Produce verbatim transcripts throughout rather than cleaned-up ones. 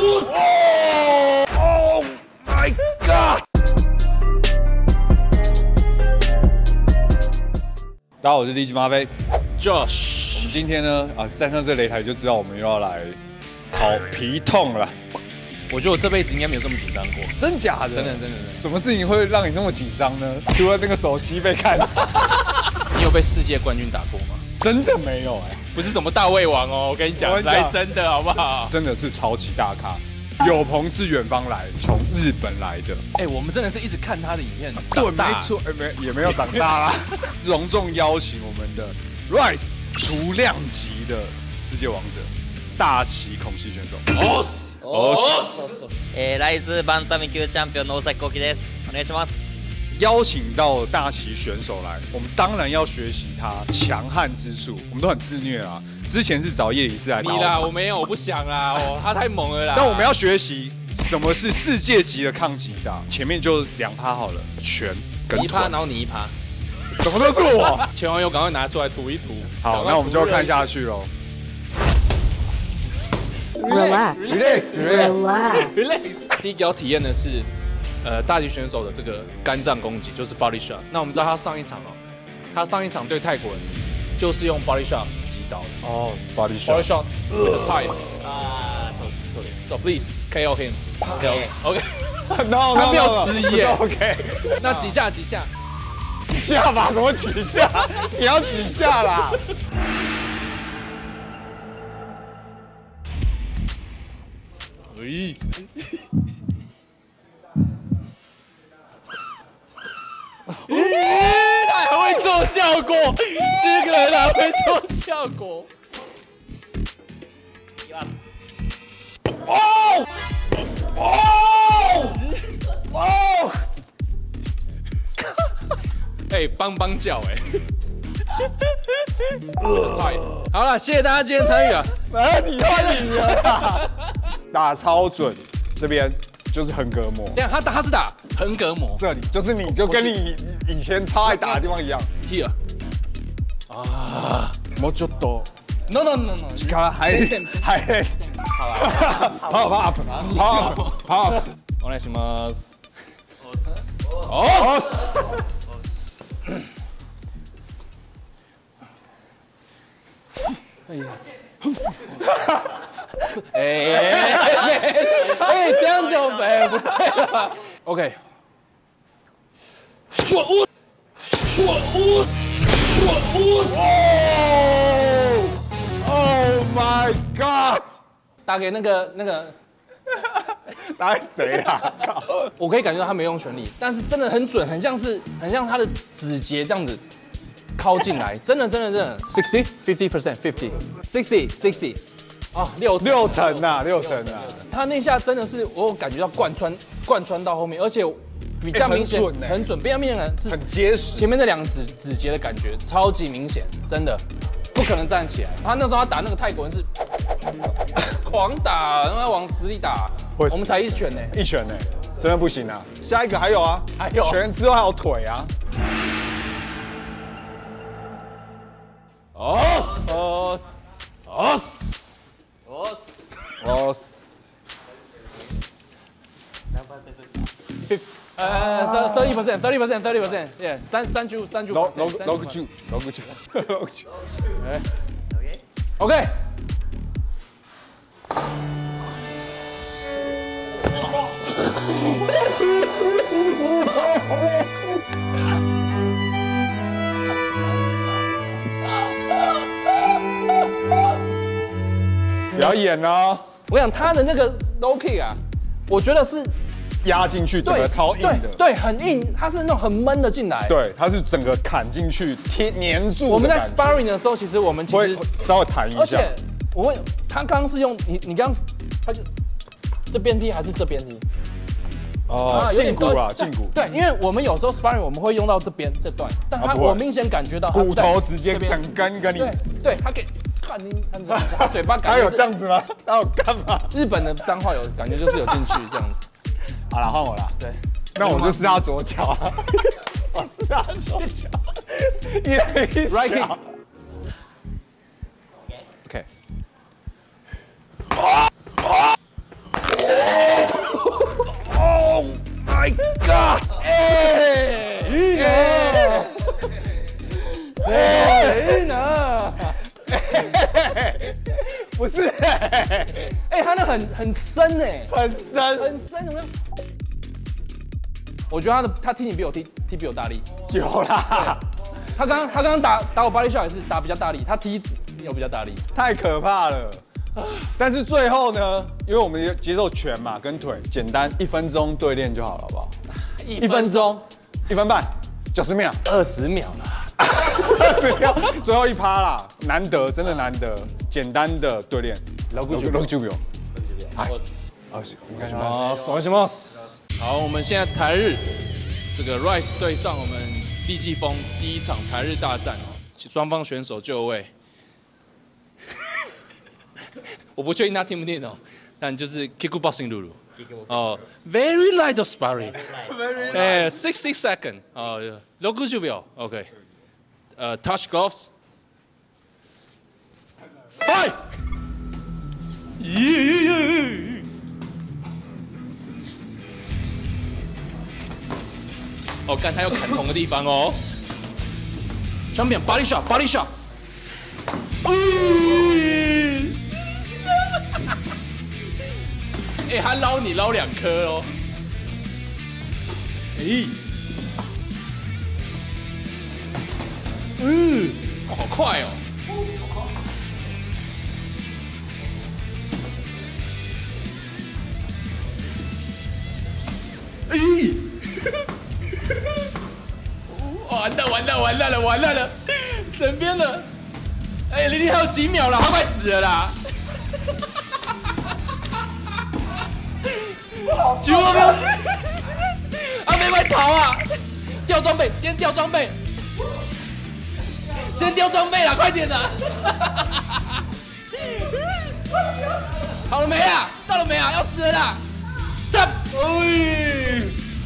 Oh my god！ 大家好，我是立即马飞 Josh。 我们今天呢，啊，站上这擂台就知道我们又要来跑皮痛了。 我觉得我这辈子应该没有这么紧张过， 真假的？ 真的真的真的。 什么事情会让你那么紧张呢？除了那个手机被看， 你有被世界冠军打过吗？ 真的没有哎、欸， 不是什么大胃王哦，我跟你讲，来真的好不好？ 真的是超级大咖。 有朋自远方来，从日本来的。 哎、欸，我们真的是一直看他的影片， 对，没错，哎、欸，没也没有长大啦。隆重邀请我们的 Rise 除量级的世界王者，大崎孔熙选手。 おすおす。 えー、ライズバンタム級チャンピオンの大崎幸喜です。お願いします。 邀请到大崎选手来，我们当然要学习他强悍之处。我们都很自虐啊。 之前是找叶里斯来打你啦，我没有，我不想啦，哦，他太猛了啦。 但我们要学习什么是世界级的抗击打，前面就两趴好了，拳跟一趴，然后你一趴， 怎么都是我。 前网友赶快拿出来涂一涂。 好，那我们就看下去喽。 Relax, relax, relax, relax。第一个要体验的是，呃，大级选手的这个肝脏攻击，就是 body shot。那我们知道他上一场哦，他上一场对泰国人。 就是用 body shot 击倒的哦 ，body shot，body shot with a tie 啊 ，so please K O him K O OK， 他没有迟疑耶 ，OK， 那几下几下， 几下吧，什么几下？你要几下啦？ 喂。 他还会做效果，这个人还会做效果。 哦哦哦！ 哎，帮帮叫哎！好了，谢谢大家今天参与啊！ 哎，你换你了，打超准，这边就是横膈膜。 对，他打他是打横膈膜， 这里就是你就跟你以前超爱打的地方一样。 Here， 啊， もうちょっと。 No no no no， 力入りはい。好了，パワーアップ、パワーアップ、パワーアップ。 お願いします。 おし。 哎呀。哎哎，这样就哎不对了。OK。错误，错误，错误。 Oh my god！ 打给那个那个， 打给谁啊？ 我可以感觉到他没用全力，但是真的很准，很像是很像他的指节这样子靠进来，真的真的真的 sixty fifty percent fifty sixty sixty 啊六六成呐六成呐， 他那下真的是我有感觉到贯穿贯穿到后面，而且比较明显很准，比较明显是很结实， 前面那两指指节的感觉超级明显，真的。 不可能站起来。他那时候他打那个泰国人是狂打，然后往死里打。我们才一拳呢， 一拳呢，真的不行啊！下一个还有啊， 还有拳之后还有腿啊。 哦哦哦哦哦。 呃，thirty percent, thirty percent, thirty percent, yeah， 三三十五三十五。 六六六十六十六十。 哎 ，OK。 不要演哦！ 我想他的那个 low kick 啊，我觉得是。 压进去，整个超硬的， 对，很硬，它是那种很闷的进来， 对，它是整个砍进去贴黏住。 我们在 sparring 的时候，其实我们其实稍微弹一下， 而且我问他刚刚是用你，你刚刚他就这边踢还是这边踢？ 哦，胫骨啊，胫骨。对， 因为我们有时候 sparring 我们会用到这边这段，但他我明显感觉到骨头直接整根跟你， 对，对他给看你，他嘴巴感觉他有这样子吗？他有干嘛？ 日本的脏话有感觉就是有进去这样子。 好了，换我了。对，那我就是他左脚啊，我是他左脚，一人一脚。OK。 不是，哎、 哎、他那很很深哎、 很深， 很深，有没有？我觉得他的他踢你比我踢踢比我大力。 有啦， 他刚刚他刚刚打打我巴黎笑也是打比较大力，他踢有比较大力。 太可怕了。但是最后呢，因为我们节奏拳嘛，跟腿简单，一分钟对练就好了，好不好？一分钟，一分半，九十秒， 二十秒啦， 二十秒，最后一趴啦，难得，真的难得，简单的对练。 六六六九秒。はい。啊，お願いします。 お願いします。好，我们现在台日这个 Rise 对上我们立技疯第一场台日大战哦，双方选手就位。我不确定他听不听懂，但就是 kickboxing rule 哦 ，very light sparring， 哎 ，sixty second 哦，六十秒 ，OK， 呃 ，touch gloves，fight， 耶！哦，干他有砍头的地方哦，Champion body shot body shot， 哎、欸，他捞你捞两颗哦！哎、欸，嗯，哦，好快哦！哎、欸，完了完了完了了完了了，神边了！哎、欸，离你还有几秒了，他快死了啦！举我没有，啊没快逃啊！掉装备，先掉装备，先掉装备啦，快点的！好了没啊？到了没啊？要死了啦 ！Stop！ 哎，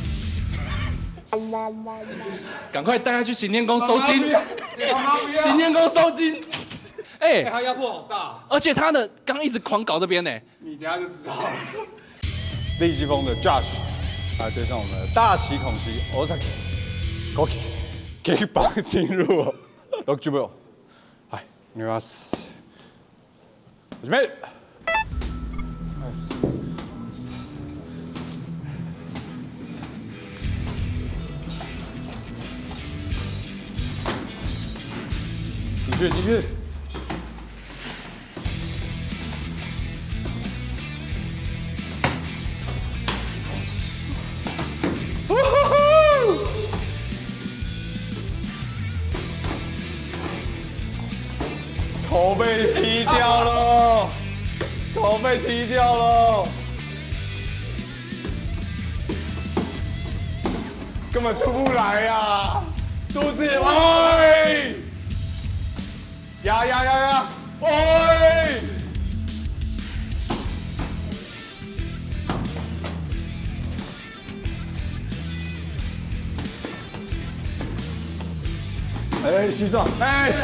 赶快带他去行天宫收金，行天宫收金。哎， 他压迫好大， 而且他的刚一直狂搞这边呢， 你等下就知道了。立技疯的 Josh 来对上我们的大崎孔熙 Ozaki Goki Kickboxing rule 六十秒。はい、お願いします。始め。继续，继续。头被踢掉了，头被踢掉了，根本出不来呀、啊！肚子，哎，压压压压，哎！哎，西藏 ，nice。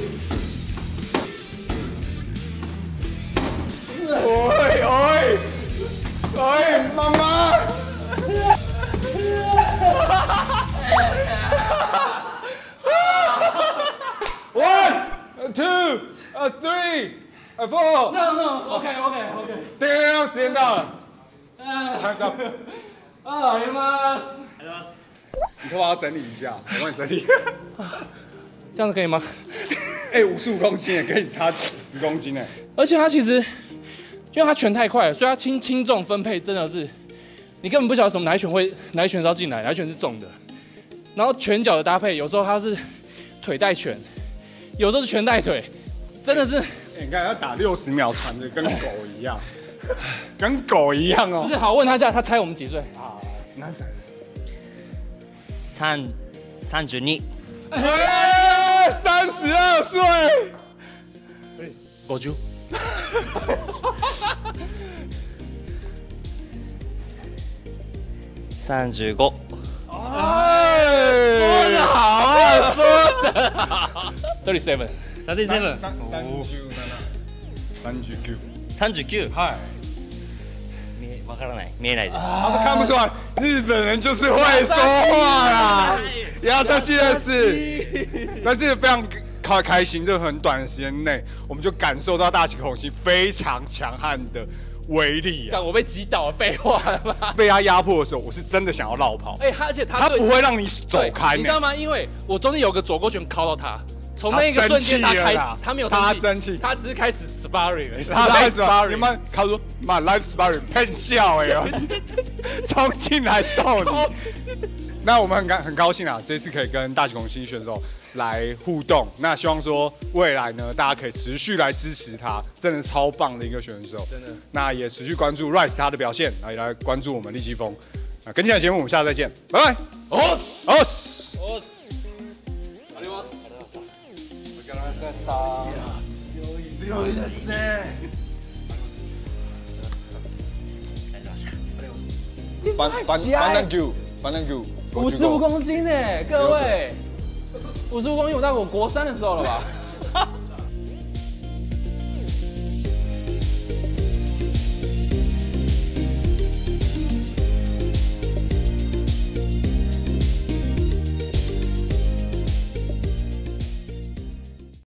喂喂喂，妈妈！One, two, a three, a four. No no, OK OK OK。 对，时间到了。拍照。 啊，你妈！ 你头发要整理一下，我帮你整理。 这样子可以吗？ 哎，五十五公斤也可以差十公斤哎。 而且他其实。因为他拳太快了，所以他轻轻重分配真的是，你根本不晓得什么哪一拳会哪一拳是要进来，哪一拳是重的。然后拳脚的搭配，有时候他是腿带拳，有时候是拳带腿，真的是。 欸、你看要打六十秒，传的跟狗一样，跟狗一样哦。 不是，好问他一下，他猜我们几岁？ 啊，何歳です？ 三三十二。 哎，三十二岁。 五十。 三十五。 哎， 说得好啊，说得好。thirty-seven。 三十七。 三三十七。三十九。 三十九。 はい。 見わからない、見えないです。 他说看不出来，日本人就是会说话啦。亚萨西的是，但是非常开开心，这很短的时间内，我们就感受到大崎孔星非常强悍的威力啊！ 干我被击倒了，废话了吧？ 被他压迫的时候，我是真的想要绕跑。 哎、欸，他而且他他不会让你走开， 你知道吗？因为我中间有个左勾拳敲到他，从那个瞬间他开始，他没有他生气， 他只是开始 sparring 了， 他开始 sparring。你们他说妈 live sparring 骗笑哎，冲进来揍你。那我们很高很高兴啊，这次可以跟大崎孔星选手来互动。那希望说未来呢，大家可以持续来支持他，真的超棒的一个选手。 真的。那也持续关注 Rice 他的表现，也来关注我们立基峰。那跟进来节目，我们下次再见，拜拜。 哦哦。 哦。あります。お疲れ様でした。いや強い強いですね。 班班班长 Q， 班长 Q。 五十五公斤呢，各位，五十五公斤，我大概我国三的时候了吧。